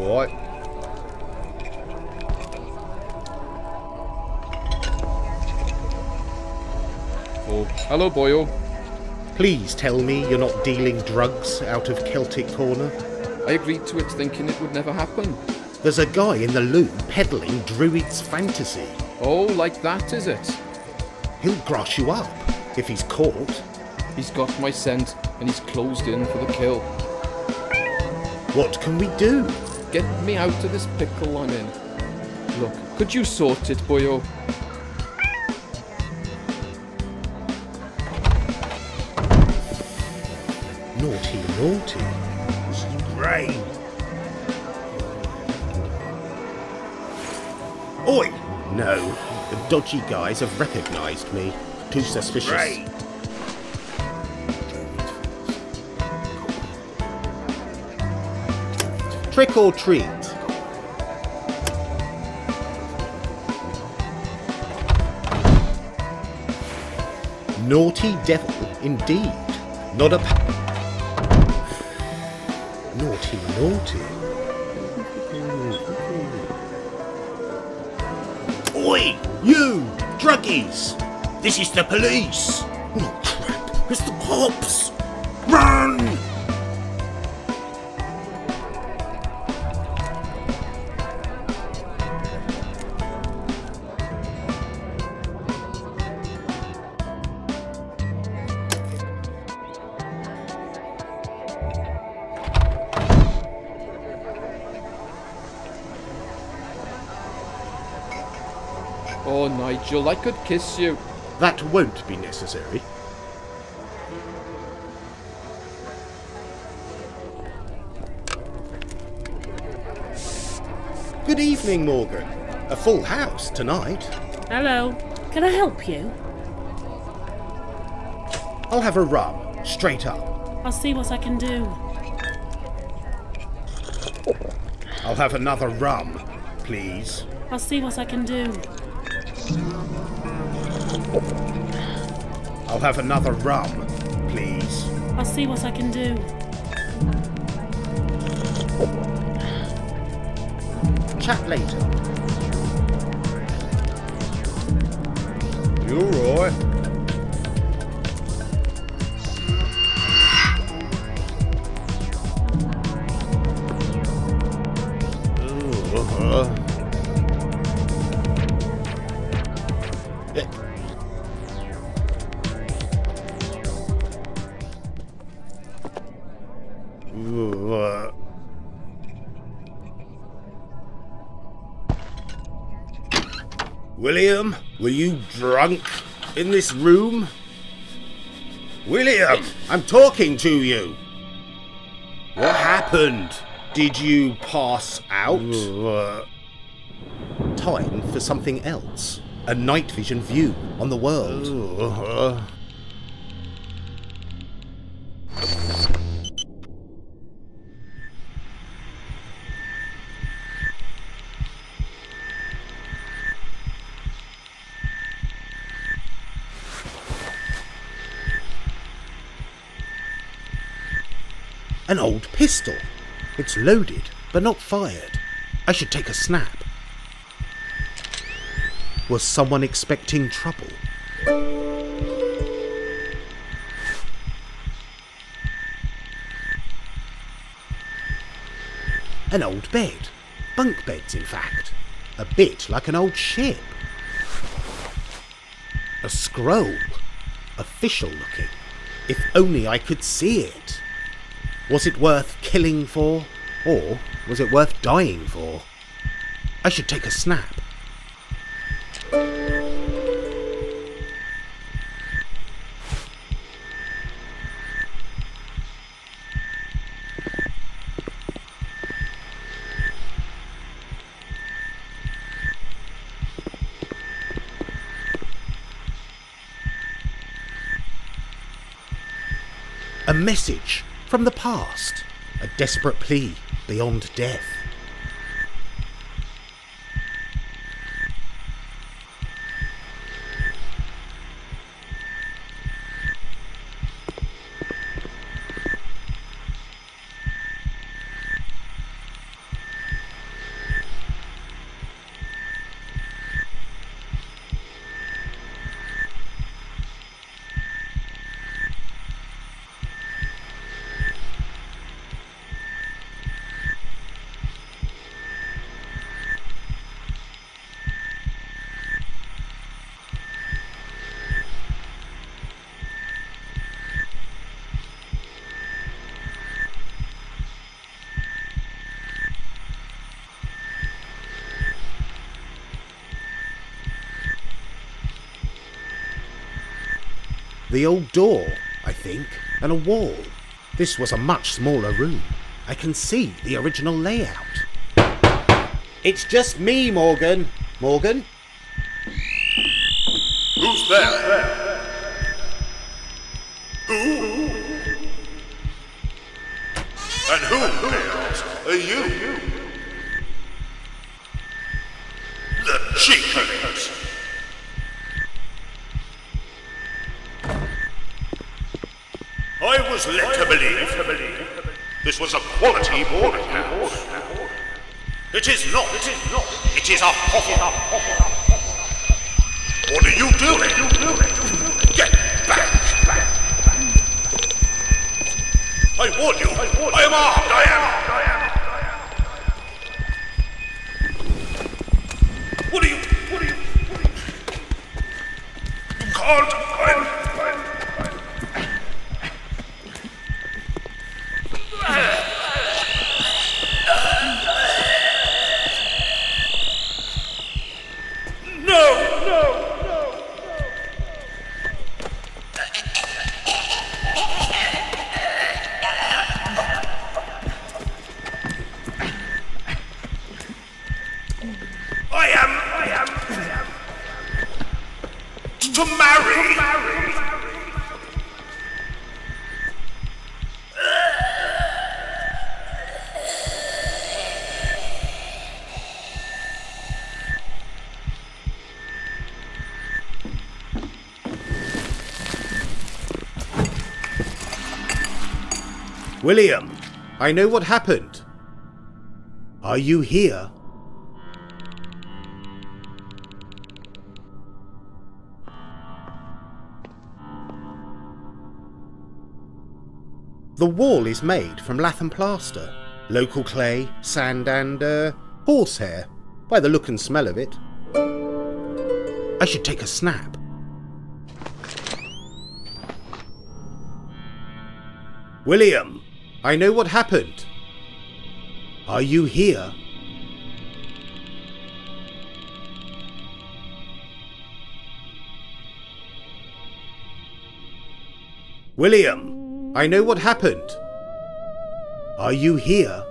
What? Oh, hello, boyo. Please tell me you're not dealing drugs out of Celtic Corner. I agreed to it thinking it would never happen. There's a guy in the loo peddling Druid's fantasy. Oh, like that, is it? He'll grass you up if he's caught. He's got my scent, and he's closed in for the kill. What can we do? Get me out of this pickle I'm in. Look, could you sort it, boyo? Naughty, naughty. This is great. Oi! No, the dodgy guys have recognised me. Too suspicious. Great. Trick or treat? Naughty devil, indeed. Not a naughty, naughty. Oi, you druggies! This is the police. Oh crap! It's the cops. Run! Oh, Nigel, I could kiss you. That won't be necessary. Good evening, Morgan. A full house tonight. Hello. Can I help you? I'll have a rum, straight up. I'll see what I can do. I'll have another rum, please. I'll see what I can do. I'll have another rum, please. I'll see what I can do. Chat later. You alright? William, were you drunk in this room? William, I'm talking to you. What happened? Did you pass out? Time for something else. A night vision view on the world. An old pistol. It's loaded, but not fired. I should take a snap. Was someone expecting trouble? An old bed. Bunk beds, in fact. A bit like an old ship. A scroll. Official looking. If only I could see it. Was it worth killing for? Or was it worth dying for? I should take a snap. A message from the past. A desperate plea beyond death. The old door, I think, and a wall. This was a much smaller room. I can see the original layout. It's just me, Morgan. Morgan? Who's there? Who? And who, Nails, are you? The cheekers! I was led to believe this was a quality boarding house. It is not. It is a hovel. What are you doing? Get back! I warn you, I am armed, I am! What are you? You can't, No! I am to marry. William, I know what happened. Are you here? The wall is made from lath and plaster, local clay, sand and, horsehair, by the look and smell of it. I should take a snap. William, I know what happened. Are you here? William, I know what happened. Are you here?